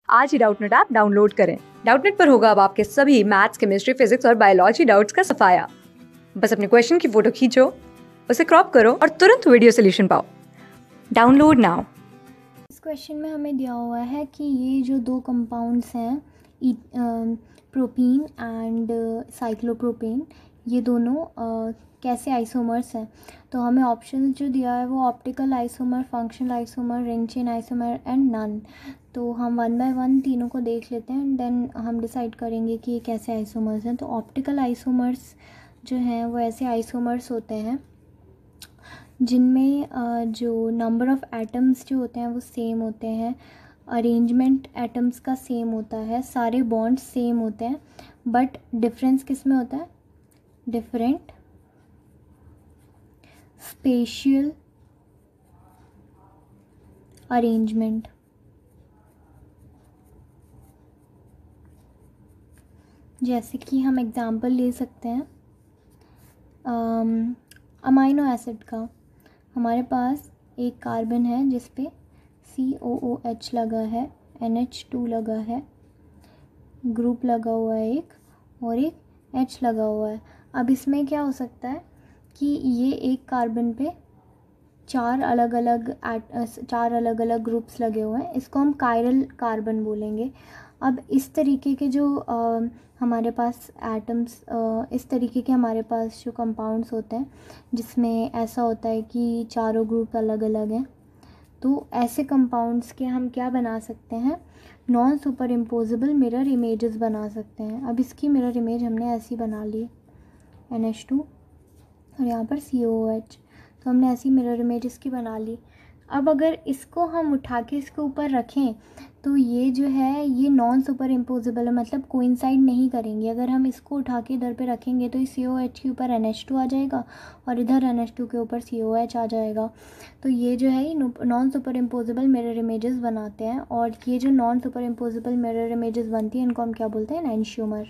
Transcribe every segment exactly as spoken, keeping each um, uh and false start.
आज ही Doubtnut app download करें। डाउटनेट पर होगा अब आपके सभी मैथ्स, केमिस्ट्री, फिजिक्स और बायोलॉजी डाउट्स का सफाया। बस अपने क्वेश्चन की फोटो खींचो, उसे क्रॉप करो और तुरंत वीडियो सोल्यूशन पाओ। Download now. इस क्वेश्चन में हमें दिया हुआ है कि ये जो दो कंपाउंड्स हैं प्रोपीन एंड साइक्लोप्रोपेन, ये दोनों uh, कैसे आइसोमर्स हैं। तो हमें ऑप्शन जो दिया है वो optical isomer, functional isomer, ring chain isomer and none. तो हम वन बाय वन तीनों को देख लेते हैं एंड देन हम डिसाइड करेंगे कि ये कैसे आइसोमर्स हैं। तो ऑप्टिकल आइसोमर्स जो हैं वो ऐसे आइसोमर्स होते हैं जिनमें जो नंबर ऑफ़ एटम्स जो होते हैं वो सेम होते हैं, अरेंजमेंट एटम्स का सेम होता है, सारे बॉन्ड्स सेम होते हैं, बट डिफरेंस किस में होता है? Different spatial arrangement. जैसे कि हम एग्जांपल ले सकते हैं अमाइनो एसिड का। हमारे पास एक कार्बन है जिस पे सी ओ ओ एच लगा है, एन एच टू लगा है, ग्रुप लगा हुआ है एक, और एक एच लगा हुआ है। अब इसमें क्या हो सकता है कि ये एक कार्बन पे चार अलग अलग चार अलग अलग ग्रुप्स लगे हुए हैं, इसको हम कायरल कार्बन बोलेंगे। अब इस तरीके के जो आ, हमारे पास एटम्स, इस तरीके के हमारे पास जो कंपाउंड्स होते हैं जिसमें ऐसा होता है कि चारों ग्रुप अलग अलग हैं, तो ऐसे कंपाउंड्स के हम क्या बना सकते हैं? Non superimposable mirror images बना सकते हैं। अब इसकी मिरर इमेज हमने ऐसी बना ली, एन एच टू और यहाँ पर सी ओ ओ एच, तो हमने ऐसी मिरर इमेज इसकी बना ली। अब अगर इसको हम उठा के इसके ऊपर रखें तो ये जो है ये नॉन सुपर इम्पोजेबल है, मतलब कोइंसाइड नहीं करेंगे। अगर हम इसको उठा के इधर पे रखेंगे तो इस सी ओ एच के ऊपर एन एच टू आ जाएगा और इधर एन एच टू के ऊपर सी ओ एच आ जाएगा। तो ये जो है non superimposable mirror images बनाते हैं, और ये जो non superimposable mirror images बनती हैं इनको हम क्या बोलते हैं? एनएंशियोमर।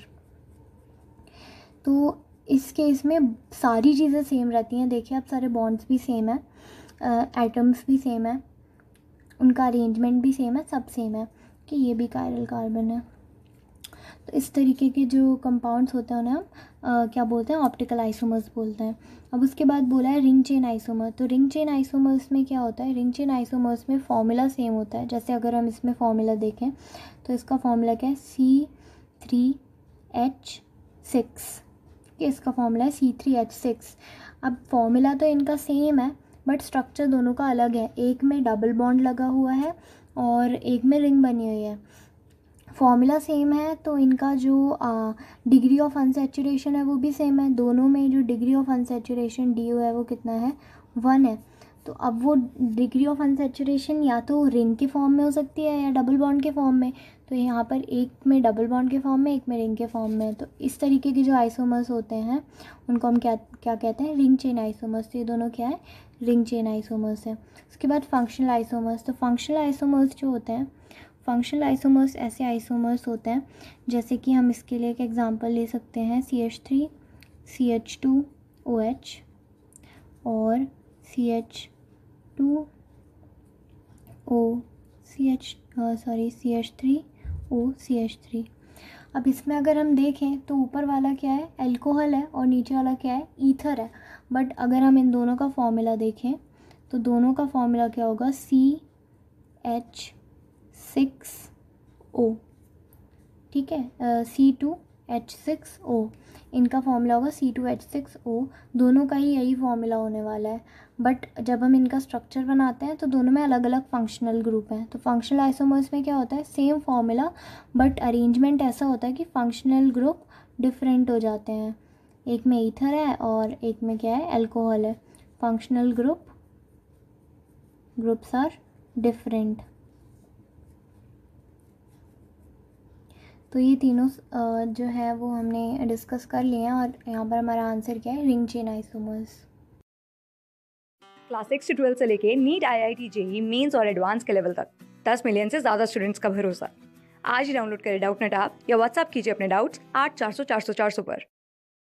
तो इस केस में सारी चीज़ें सेम रहती हैं। देखिए अब सारे बॉन्ड्स भी सेम है, एटम्स भी सेम है, उनका अरेंजमेंट भी सेम है, सब सेम है कि ये भी कायरल कार्बन है। तो इस तरीके के जो कंपाउंड्स होते हैं उन्हें हम आ, क्या बोलते हैं? ऑप्टिकल आइसोमर्स बोलते हैं। अब उसके बाद बोला है रिंग चेन आइसोमर। तो रिंग चेन आइसोमर्स में क्या होता है? रिंग चेन आइसोमर्स में फॉर्मूला सेम होता है। जैसे अगर हम इसमें फॉर्मूला देखें तो इसका फॉर्मूला क्या है? C three H six. इसका फॉर्मूला है सी थ्री एच सिक्स। अब फॉर्मूला तो इनका सेम है बट स्ट्रक्चर दोनों का अलग है। एक में डबल बॉन्ड लगा हुआ है और एक में रिंग बनी हुई है। फॉर्मूला सेम है तो इनका जो डिग्री ऑफ अनसैचुरेशन है वो भी सेम है। दोनों में जो डिग्री ऑफ अनसैचुरेशन डी है वो कितना है? वन है। तो अब वो डिग्री ऑफ अनसैचुरेशन या तो रिंग के फॉर्म में हो सकती है या डबल बॉन्ड के फॉर्म में। तो यहाँ पर एक में डबल बॉन्ड के फॉर्म में, एक में रिंग के फॉर्म में। तो इस तरीके के जो आइसोमर्स होते हैं उनको हम क्या क्या कहते हैं? Ring chain isomers. तो ये दोनों क्या है? रिंग चेन आइसोमर्स है। उसके बाद फंक्शनल आइसोमर्स। तो फंक्शनल आइसोमर्स जो होते हैं, फंक्शनल आइसोमर्स ऐसे आइसोमर्स होते हैं जैसे कि हम इसके लिए एक एग्जांपल ले सकते हैं C H three C H two O H और C H two O C H sorry C H three O C H three. अब इसमें अगर हम देखें तो ऊपर वाला क्या है? अल्कोहल है और नीचे वाला क्या है? ईथर है। बट अगर हम इन दोनों का फॉर्मूला देखें तो दोनों का फॉर्मूला क्या होगा? सी एच सिक्स ओ, ठीक है, C two H six O. इनका फॉर्मूला होगा C two H six O. दोनों का ही यही फॉर्मूला होने वाला है। बट जब हम इनका स्ट्रक्चर बनाते हैं तो दोनों में अलग अलग फंक्शनल ग्रुप हैं। तो फंक्शनल आइसोमर्स में क्या होता है? सेम फॉर्मूला बट अरेंजमेंट ऐसा होता है कि फंक्शनल ग्रुप डिफरेंट हो जाते हैं। एक में ईथर है और एक में क्या है? अल्कोहल है। Functional group groups are different. तो ये तीनों जो है वो हमने डिस्कस कर लिए हैं और यहाँ पर हमारा आंसर क्या है? Ring chain isomers. Class six से ट्वेल्थ से लेके NEET, I I T, JEE mains और एडवांस के लेवल तक दस मिलियन से ज्यादा स्टूडेंट्स का भरोसा। आज ही डाउनलोड करें डाउटनेट ऐप या व्हाट्सएप कीजिए अपने डाउट्स आठ चार सौ चार सौ चार सौ पर।